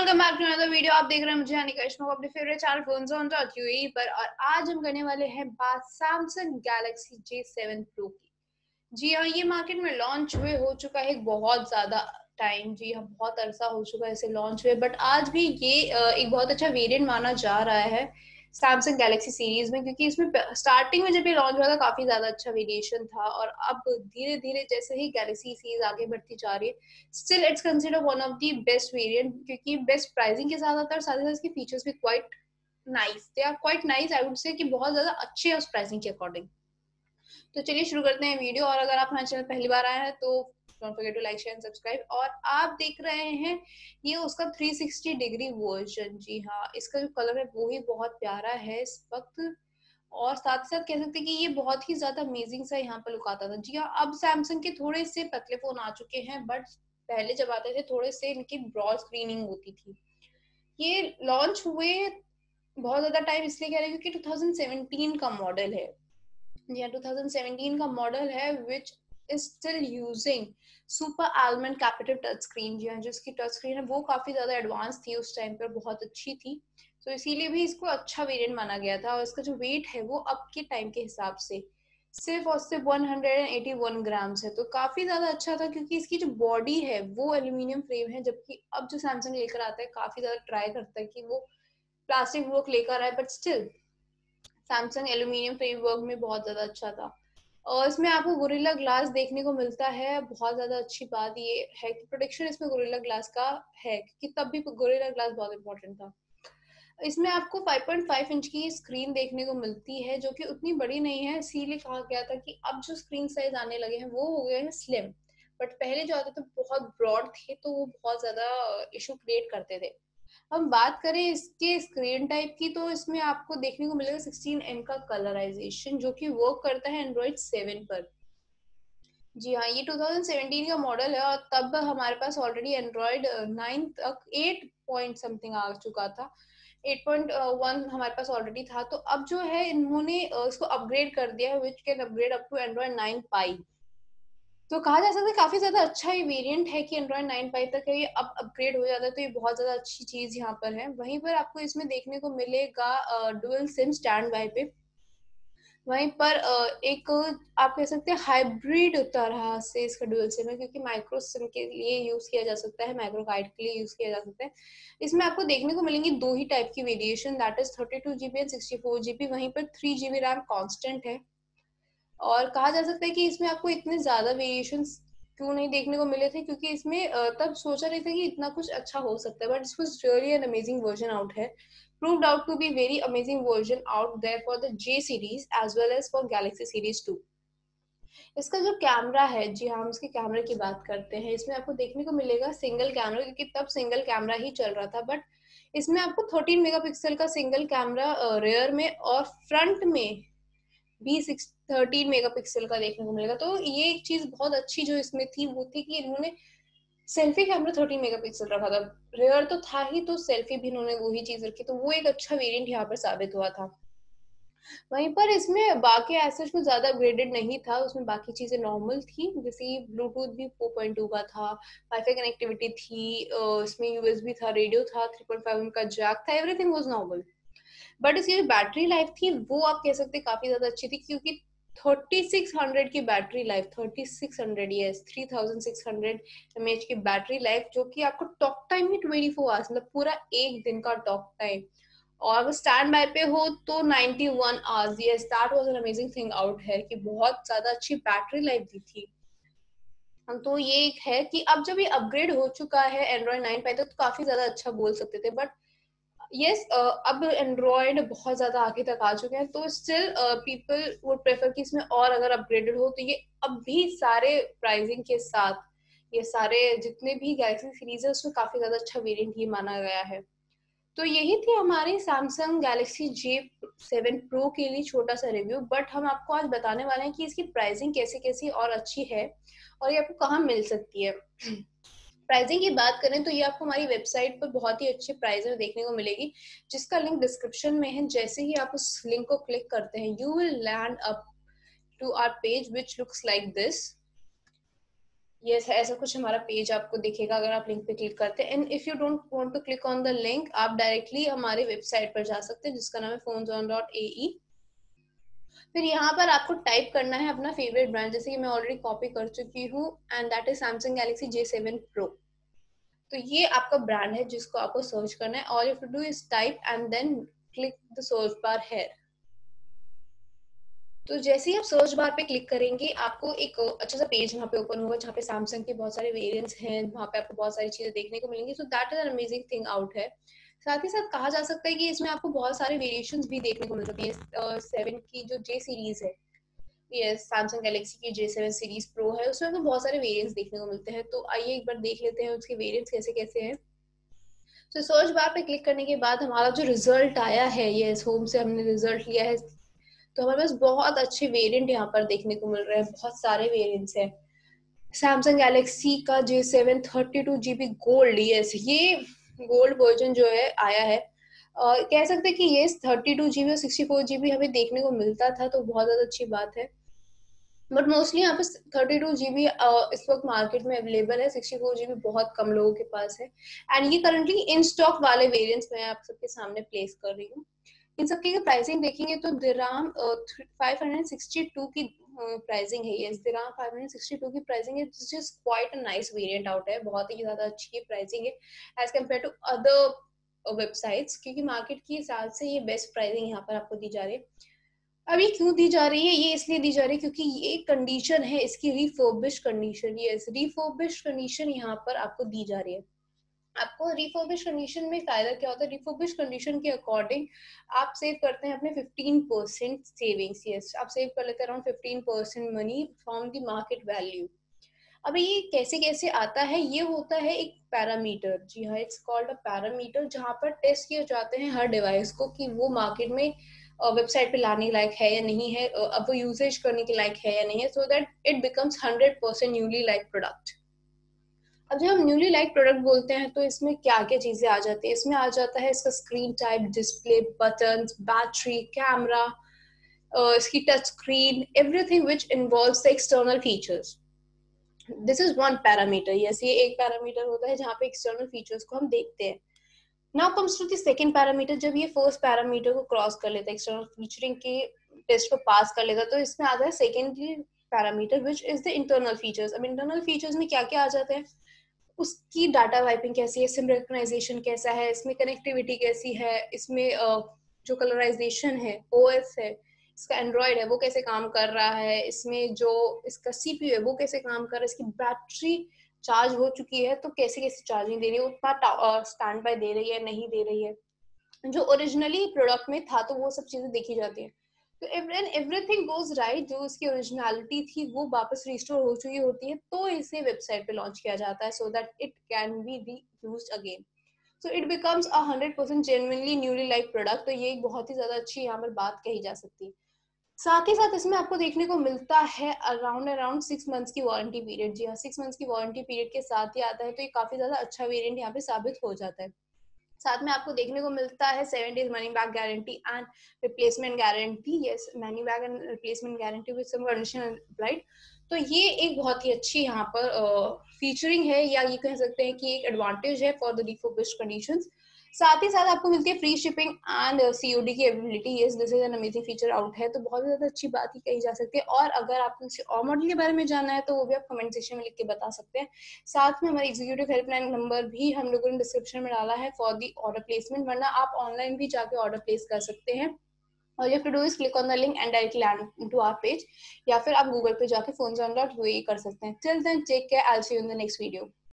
Welcome back to another video. आप देख रहे हैं मुझे यानी करिश्मा को अपने फेवरेट चैनल phoneZone.ua पर। और आज हम करने वाले हैं बात सैमसंग गैलेक्सी J7 प्रो की। जी हाँ, ये मार्केट में लॉन्च हुए हो चुका है बहुत ज्यादा टाइम। जी हाँ, बहुत अरसा हो चुका है इसे लॉन्च हुए, बट आज भी ये एक बहुत अच्छा वेरिएंट माना जा रहा है सैमसंग गैलेक्सी सीरीज में, क्योंकि इसमें स्टार्टिंग में जब ये लॉन्च हुआ था काफी ज्यादा अच्छा वेरिएशन था, और अब धीरे धीरे जैसे ही गैलेक्सी सीरीज आगे बढ़ती जा रही है, still it's consider one of the best variant, क्योंकि बेस्ट प्राइसिंग के साथ आता है और साथ ही साथ इसके फीचर्स भी quite nice, they are quite nice, I would say कि बहुत ज्यादा अच्छे हैं उस प्राइसिंग के अकॉर्डिंग। तो चलिए शुरू करते हैं वीडियो। और अगर आप हमारे चैनल पहली बार आए हैं तो don't forget to like share and subscribe. और आप देख रहे हैं ये उसका 360 डिग्री वर्जन। जी हाँ, इसका जो कलर है वो ही बहुत प्यारा है इस वक्त, और साथ ही साथ कह सकते हैं कि ये बहुत ही ज्यादा अमेजिंग सा यहाँ पर लुक आता था। जी हाँ, अब सैमसंग के थोड़े से पतले फोन आ चुके हैं, बट पहले जब आते थे थोड़े से इनकी ब्रॉड स्क्रीनिंग होती थी। ये लॉन्च हुए बहुत ज्यादा टाइम इसलिए कह रहे हैं क्योंकि 2017 का मॉडल है। या 2017 का मॉडल है which is still using super almond capital touch screen. जी हाँ, जो इसकी टच स्क्रीन है वो काफी ज्यादा एडवांस थी उस टाइम पर, बहुत अच्छी थी। तो इसीलिए भी इसको अच्छा वेरिएंट माना गया था। और इसका जो वेट है वो अब के टाइम के हिसाब से सिर्फ और सिर्फ 181 ग्राम्स है, तो काफी ज्यादा अच्छा था, क्योंकि इसकी जो बॉडी है वो एल्यूमिनियम फ्रेम है, जबकि अब जो सैमसंग लेकर आता है काफी ज्यादा ट्राई करता है कि वो प्लास्टिक वर्क लेकर आए, but still Samsung aluminium framework में बहुत ज्यादा अच्छा था। और इसमें आपको गोरिल्ला ग्लास देखने को मिलता है। बहुत ज्यादा अच्छी बात ये है कि प्रोटेक्शन इसमें गोरिल्ला ग्लास का है, क्योंकि तब भी गोरिल्ला ग्लास बहुत इंपॉर्टेंट था। इसमें आपको 5.5 इंच की स्क्रीन देखने को मिलती है, जो कि उतनी बड़ी नहीं है, इसीलिए कहा गया था कि अब जो स्क्रीन साइज आने लगे हैं वो हो गए हैं स्लिम। बट पहले जो आते थे बहुत ब्रॉड थे, तो वो बहुत ज्यादा इशू क्रिएट करते थे। हम बात करें इसके स्क्रीन टाइप की, तो इसमें आपको देखने को मिलेगा 16 का कलराइजेशन, जो कि वर्क करता है एंड्रॉइड 7 पर। जी हाँ, ये 2017 का मॉडल है, और तब हमारे पास ऑलरेडी एंड्रॉइड 9 तक 8 पॉइंट समथिंग आ चुका था। 8.1 हमारे पास ऑलरेडी था। तो अब जो है इन्होंने इसको अपग्रेड कर दिया है, which can upgrade up to Android 9 pie. तो कहा जा सकता है काफी ज्यादा अच्छा ये वेरिएंट है कि एंड्रॉइड 9 पाई तक है, ये अब अपग्रेड हो जाता है, तो ये बहुत ज्यादा अच्छी चीज यहाँ पर है। वहीं पर आपको इसमें देखने को मिलेगा डुअल सिम स्टैंड बाय पे। वहीं पर एक आप कह सकते हैं हाइब्रिड तरह से इसका डुअल सिम है, क्योंकि माइक्रो सिम के लिए यूज किया जा सकता है, माइक्रो कार्ड के लिए यूज किया जा सकता है। इसमें आपको देखने को मिलेंगी दो ही टाइप की variation, that is 32 GB and 64 GB। वहीं पर 3 GB रैम कॉन्स्टेंट है। और कहा जा सकता है कि इसमें आपको इतने ज्यादा वेरिएशंस क्यों नहीं देखने को मिले थे, क्योंकि इसमें तब सोचा नहीं था कि इतना कुछ अच्छा हो सकता है, but it was really an amazing version out है, proved out to be very amazing version out there for the J series as well as for Galaxy series 2। इसका जो कैमरा है, जी हाँ, हम इसके कैमरे की बात करते हैं। इसमें आपको देखने को मिलेगा सिंगल कैमरा, क्योंकि तब सिंगल कैमरा ही चल रहा था, बट इसमें आपको 13 मेगापिक्सल का सिंगल कैमरा रेयर में, और फ्रंट में भी 13 मेगापिक्सल का देखने को मिलेगा। तो ये एक चीज बहुत अच्छी जो इसमें थी वो थी कि इन्होंने सेल्फी कैमरा 13 मेगापिक्सल रखा था। रेयर तो था ही, तो सेल्फी भी इन्होंने वही चीज रखी, तो वो एक अच्छा वेरिएंट यहाँ पर साबित हुआ था। वहीं पर इसमें बाकी ऐसा कुछ ज्यादा अपग्रेडेड नहीं था, उसमें बाकी चीजें नॉर्मल थी, जैसे ब्लूटूथ भी 4.2 का था, वाईफाई कनेक्टिविटी थी, इसमें यूएसबी था, रेडियो था, 3.5 का जैक था, एवरीथिंग वाज नॉर्मल। बट इसकी जो बैटरी लाइफ थी वो आप कह सकते काफी ज्यादा अच्छी थी, क्योंकि 3600 की बैटरी लाइफ, 3600, यस 3600 mAh की बैटरी लाइफ, जो कि आपको टॉक टाइम ही 24 आवर्स, मतलब पूरा एक दिन का टॉक टाइम। और अगर स्टैंड बाय पे हो तो 91 hours, yes that was an amazing thing out है कि बहुत ज्यादा अच्छी बैटरी लाइफ दी थी। तो ये एक है कि अब जब ये अपग्रेड हो चुका है एंड्रॉइड 9 पे, तो काफी ज्यादा अच्छा बोल सकते थे, बट यस अब एंड्रॉयड बहुत ज्यादा आगे तक आ चुके हैं, तो स्टिल पीपल वुड प्रेफर कि इसमें और अगर अपग्रेडेड हो तो ये अब भी सारे प्राइसिंग के साथ, ये सारे जितने भी गैलेक्सी सीरीज है उसमें काफी ज्यादा अच्छा वेरिएंट ही माना गया है। तो यही थी हमारी सैमसंग गैलेक्सी J7 प्रो के लिए छोटा सा रिव्यू, बट हम आपको आज बताने वाले हैं कि इसकी प्राइसिंग कैसी कैसी और अच्छी है, और ये आपको कहाँ मिल सकती है। प्राइसिंग की बात करें तो ये आपको हमारी वेबसाइट पर बहुत ही अच्छे प्राइस में देखने को मिलेगी, जिसका लिंक डिस्क्रिप्शन में है। जैसे ही आप उस लिंक को क्लिक करते हैं, you will land up to our page which looks like this. Yes, ऐसा कुछ हमारा पेज आपको दिखेगा अगर आप लिंक पे क्लिक करते हैं। And if you don't want to click on the link, आप डायरेक्टली हमारे वेबसाइट पर जा सकते हैं जिसका नाम है phoneson.ae। फिर यहाँ पर आपको टाइप करना है अपना फेवरेट ब्रांड, जैसे कि मैं ऑलरेडी कॉपी कर चुकी हूँ, and that is Samsung Galaxy J7 Pro। तो ये आपका ब्रांड है जिसको आपको सर्च करना है। All you have to do is type and then click the search bar here. तो जैसे ही आप सर्च बार पे क्लिक करेंगे, आपको एक अच्छा सा पेज वहाँ पे ओपन होगा जहाँ पे सैमसंग के बहुत सारे वेरिएंट्स हैं, वहाँ पे आपको बहुत सारी चीजें देखने को मिलेंगी। So that is an amazing thing out है। साथ ही साथ कहा जा सकता है कि इसमें आपको बहुत सारे वेरिएशंस भी देखने को मिल सकती है। 7 की जो J सीरीज है, ये सैमसंग गैलेक्सी की J7 सीरीज प्रो है, उसमें आपको बहुत सारे वेरिएंट्स देखने को मिलते हैं। तो आइए एक बार देख लेते हैं उसके वेरिएंट्स कैसे कैसे हैं। तो सर्च बार पे क्लिक करने के बाद हमारा जो रिजल्ट आया है, ये होम से हमने रिजल्ट लिया है, तो हमारे पास बहुत अच्छे वेरिएंट यहाँ पर देखने को मिल रहे हैं, बहुत सारे वेरिएंट्स हैं। सैमसंग गैलेक्सी का J7 32 GB गोल्ड, यस ये गोल्ड वर्जन जो है आया है। कह सकते हैं कि ये 32 GB और 64 GB हमें देखने को मिलता था, तो बहुत ज्यादा अच्छी बात है। बट मोस्टली यहाँ पे 32 GB इस वक्त मार्केट में अवेलेबल है, 64 GB बहुत कम लोगों के पास है। एंड ये करंटली इन स्टॉक वाले वेरिएंट्स मैं आप सबके सामने प्लेस कर रही हूँ। इन सबकी प्राइसिंग देखेंगे तो दिराम 562 की प्राइसिंग है। ये दिराम 562 की प्राइसिंग है, this is quite a nice variant out है, बहुत ही ज्यादा अच्छी प्राइसिंग है as compare to other websites, क्योंकि मार्केट के हिसाब से ये बेस्ट प्राइसिंग यहाँ पर आपको दी जा रही है। अभी क्यों दी जा रही है, ये इसलिए दी जा रही है क्योंकि ये कंडीशन है इसकी रिफर्बिश कंडीशन। ये रिफर्बिश कंडीशन यहाँ पर आपको दी जा रही है। आपको रिफर्बिश कंडीशन में फायदा क्या होता है, रिफर्बिश कंडीशन के अकॉर्डिंग आप सेव करते हैं अपने 15% सेविंग्स। यस, आप सेव कर लेते हैं around 15% money from the market value. अभी ये कैसे कैसे आता है, ये होता है एक पैरामीटर, जी हाँ, इट्स कॉल्ड अ पैरामीटर, जहाँ पर टेस्ट किए जाते हैं हर डिवाइस को कि वो मार्केट में वेबसाइट पे लाने लायक है या नहीं है, अब वो यूजेज करने के लायक है या नहीं है, so that it becomes 100% newly like product. अब जब हम न्यूली लाइक प्रोडक्ट बोलते हैं तो इसमें क्या क्या चीजें आ जाती है, इसमें आ जाता है इसका screen type, display, button, battery, camera, इसकी touch screen, everything which involves the external features. This is one parameter. Yes, ये एक पैरामीटर होता है जहाँ पे एक्सटर्नल फीचर्स को हम देखते हैं। Now comes to the second parameter. जब ये फर्स्ट पैरामीटर को क्रॉस कर लेता है, एक्सटर्नल फीचरिंग के टेस्ट को पास कर लेता है, तो इसमें आता है secondary parameter which is the internal features. अब इंटरनल फीचर्स में क्या क्या आ जाते हैं, उसकी डाटा वाइपिंग कैसी है, सिम रिकग्नाइजेशन कैसा है, इसमें कनेक्टिविटी कैसी है, इसमें जो कलराइजेशन है, ओएस है, इसका एंड्रॉइड है वो कैसे काम कर रहा है, इसमें जो इसका सीपीयू है वो कैसे काम कर रहा है, इसकी बैटरी चार्ज हो चुकी है तो कैसे कैसे चार्जिंग दे रही है, उतना स्टैंड बाय दे रही है नहीं दे रही है, जो ओरिजिनली प्रोडक्ट में था, तो वो सब चीजें देखी जाती है। तो एवरीथिंग गोज राइट, जो उसकी ओरिजिनलिटी थी वो वापस रिस्टोर हो चुकी होती है, तो इसे वेबसाइट पे लॉन्च किया जाता है so that it can be reused again. So it becomes a 100% genuinely newly like product. तो ये एक बहुत ही ज्यादा अच्छी यहाँ पर बात कही जा सकती है। साथ ही साथ इसमें आपको देखने को मिलता है अराउंड अराउंड 6 मंथ्स की वारंटी पीरियड। जी हाँ, 6 मंथ्स की वारंटी पीरियड के साथ ही आता है, तो ये काफी ज्यादा अच्छा वेरिएंट यहाँ पे साबित हो जाता है। साथ में आपको देखने को मिलता है 7 days money back guarantee and replacement guarantee. Yes, money back and replacement guarantee with some condition applied. तो ये एक बहुत ही अच्छी यहाँ पर फीचरिंग है, या ये कह सकते हैं कि एक एडवांटेज है फॉर द रिफर्बिश्ड कंडीशंस। साथ ही साथ आपको मिलती है फ्री शिपिंग एंड सीओडी की ability. Yes, this is an amazing feature out है, तो बहुत ज्यादा अच्छी बात ही कही जा सकती है। और अगर आपको किसी और मॉडल के बारे में जानना है तो वो भी आप कमेंट सेक्शन में लिख के बता सकते हैं। साथ में हमारी एग्जीक्यूटिव हेल्पलाइन नंबर भी हम लोगों ने डिस्क्रिप्शन में डाला है फॉर दी ऑर्डर प्लेसमेंट, वरना आप ऑनलाइन भी जाके ऑर्डर प्लेस कर सकते हैं। और you have to do is click on the link and directly land to our page, या फिर आप गूगल पे जाके phoneson.ua कर सकते हैं। Till then take care, I will see you in the next video.